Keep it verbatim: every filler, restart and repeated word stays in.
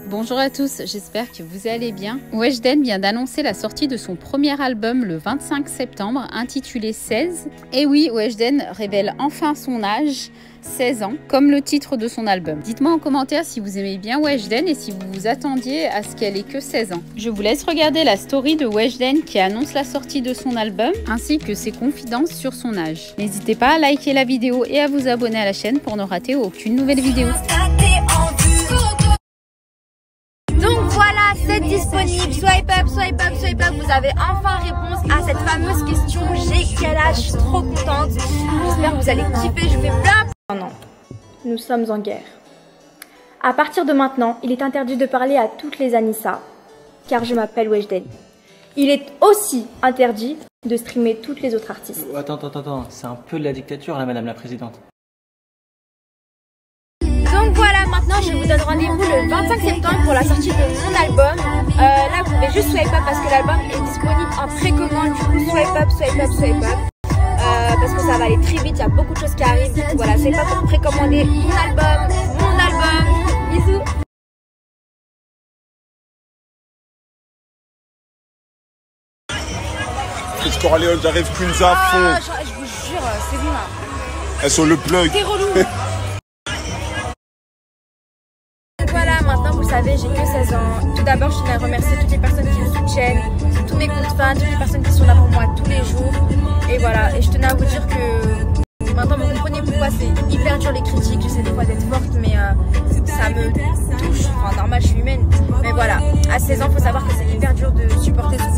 Bonjour à tous, j'espère que vous allez bien. Weshden vient d'annoncer la sortie de son premier album le vingt-cinq septembre, intitulé seize. Et oui, Weshden révèle enfin son âge, seize ans, comme le titre de son album. Dites-moi en commentaire si vous aimez bien Weshden et si vous vous attendiez à ce qu'elle ait que seize ans. Je vous laisse regarder la story de Weshden qui annonce la sortie de son album, ainsi que ses confidences sur son âge. N'hésitez pas à liker la vidéo et à vous abonner à la chaîne pour ne rater aucune nouvelle vidéo. C'est disponible, swipe up, swipe up, swipe up. Vous avez enfin réponse à cette fameuse question. J'ai quel âge? Je suis trop contente. J'espère que vous allez kiffer. Je fais plein. Non, non, nous sommes en guerre. À partir de maintenant, il est interdit de parler à toutes les Anissa, car je m'appelle Weshden. Il est aussi interdit de streamer toutes les autres artistes. Attends, attends, attends, c'est un peu de la dictature là, madame la présidente. Donc voilà, maintenant je vous donne rendez-vous le vingt-cinq septembre pour la sortie de mon album. Euh, là vous pouvez juste swipe up parce que l'album est disponible en précommande. Du coup swipe up, swipe up, swipe up. Euh, parce que ça va aller très vite, il y a beaucoup de choses qui arrivent. Du coup voilà, swipe up pour précommander mon album, mon album. Bisous. Chris Corleone, j'arrive Queens à fond. Ah, je, je vous jure, c'est bien. Elles sont le plug. C'est relou. Voilà, maintenant vous savez, j'ai que seize ans. Tout d'abord, je tiens à remercier toutes les personnes qui me soutiennent, tous mes comptes fans, toutes les personnes qui sont là pour moi tous les jours. Et voilà, et je tenais à vous dire que maintenant vous comprenez pourquoi c'est hyper dur les critiques. J'essaie des fois d'être forte, mais euh, ça me touche. Enfin, normal, je suis humaine. Mais voilà, à seize ans, il faut savoir que c'est hyper dur de supporter ce